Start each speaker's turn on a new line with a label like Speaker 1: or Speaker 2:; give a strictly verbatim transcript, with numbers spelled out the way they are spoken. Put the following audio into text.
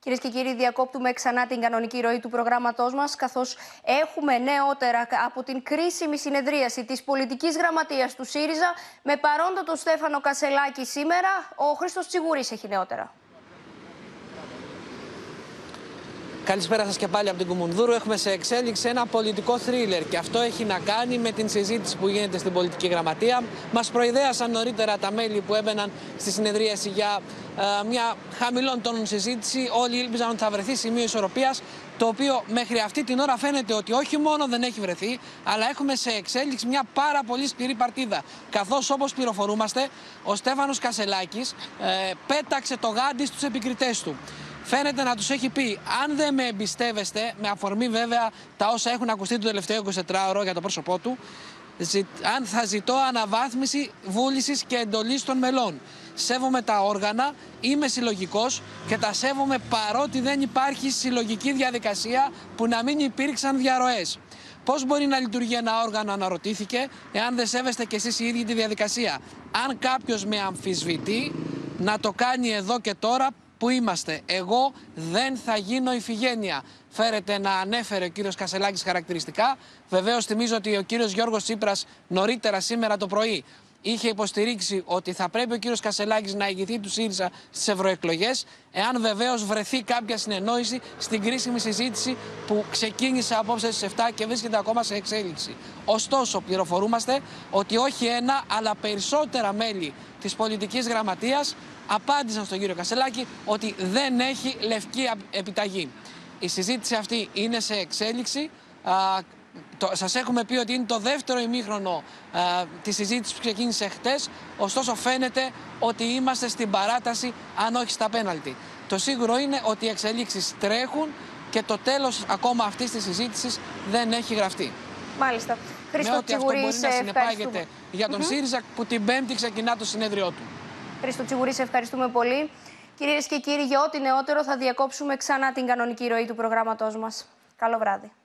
Speaker 1: Κυρίες και κύριοι, διακόπτουμε ξανά την κανονική ροή του προγράμματός μας, καθώς έχουμε νεότερα από την κρίσιμη συνεδρίαση της πολιτικής γραμματείας του ΣΥΡΙΖΑ με παρόντα τον Στέφανο Κασελάκη σήμερα. Ο Χρήστος Τσιγουρής έχει νεότερα.
Speaker 2: Καλησπέρα σας και πάλι από την Κουμουνδούρου. Έχουμε σε εξέλιξη ένα πολιτικό θρίλερ και αυτό έχει να κάνει με την συζήτηση που γίνεται στην πολιτική γραμματεία. Μας προειδέασαν νωρίτερα τα μέλη που έμπαιναν στη συνεδρίαση για ε, μια χαμηλών τόνων συζήτηση. Όλοι ήλπιζαν ότι θα βρεθεί σημείο ισορροπίας, το οποίο μέχρι αυτή την ώρα φαίνεται ότι όχι μόνο δεν έχει βρεθεί, αλλά έχουμε σε εξέλιξη μια πάρα πολύ σκληρή παρτίδα. Καθώς, όπως πληροφορούμαστε, ο Στέφανος Κασελάκης ε, πέταξε το γάντι στους επικριτές του. Φαίνεται να τους έχει πει, αν δεν με εμπιστεύεστε, με αφορμή βέβαια τα όσα έχουν ακουστεί το τελευταίο εικοσιτετράωρο για το πρόσωπό του, αν θα ζητώ αναβάθμιση βούλησης και εντολής των μελών. Σέβομαι τα όργανα, είμαι συλλογικός και τα σέβομαι παρότι δεν υπάρχει συλλογική διαδικασία που να μην υπήρξαν διαρροές. Πώς μπορεί να λειτουργεί ένα όργανο, αναρωτήθηκε, εάν δεν σέβεστε κι εσείς οι ίδιοι τη διαδικασία. Αν κάποιος με αμφισβητεί, να το κάνει εδώ και τώρα που είμαστε. Εγώ δεν θα γίνω ηφηγένεια. Φέρεται να ανέφερε ο κύριος Κασελάκης χαρακτηριστικά. Βεβαίως θυμίζω ότι ο κύριος Γιώργος Τσίπρας νωρίτερα σήμερα το πρωί είχε υποστηρίξει ότι θα πρέπει ο κύριος Κασελάκης να ηγηθεί του ΣΥΡΙΖΑ στις ευρωεκλογές, εάν βεβαίως βρεθεί κάποια συνεννόηση στην κρίσιμη συζήτηση που ξεκίνησε απόψε στις εφτά και βρίσκεται ακόμα σε εξέλιξη. Ωστόσο, πληροφορούμαστε ότι όχι ένα, αλλά περισσότερα μέλη της πολιτικής γραμματείας απάντησαν στον κύριο Κασελάκη ότι δεν έχει λευκή επιταγή. Η συζήτηση αυτή είναι σε εξέλιξη. Α, το, σας έχουμε πει ότι είναι το δεύτερο ημίχρονο α, της συζήτησης που ξεκίνησε χτες. Ωστόσο φαίνεται ότι είμαστε στην παράταση, αν όχι στα πέναλτι. Το σίγουρο είναι ότι οι εξελίξεις τρέχουν και το τέλος ακόμα αυτής της συζήτησης δεν έχει γραφτεί.
Speaker 1: Μάλιστα.
Speaker 2: Με ό,τι αυτό μπορεί να συνεπάγεται για τον
Speaker 1: mm-hmm.
Speaker 2: ΣΥΡΙΖΑ που την Πέμπτη ξεκινά το συνέδριό του.
Speaker 1: Χρήστο Τσιγουρή, σε ευχαριστούμε πολύ. Κυρίες και κύριοι, για ό,τι νεότερο θα διακόψουμε ξανά την κανονική ροή του προγράμματός μας. Καλό βράδυ.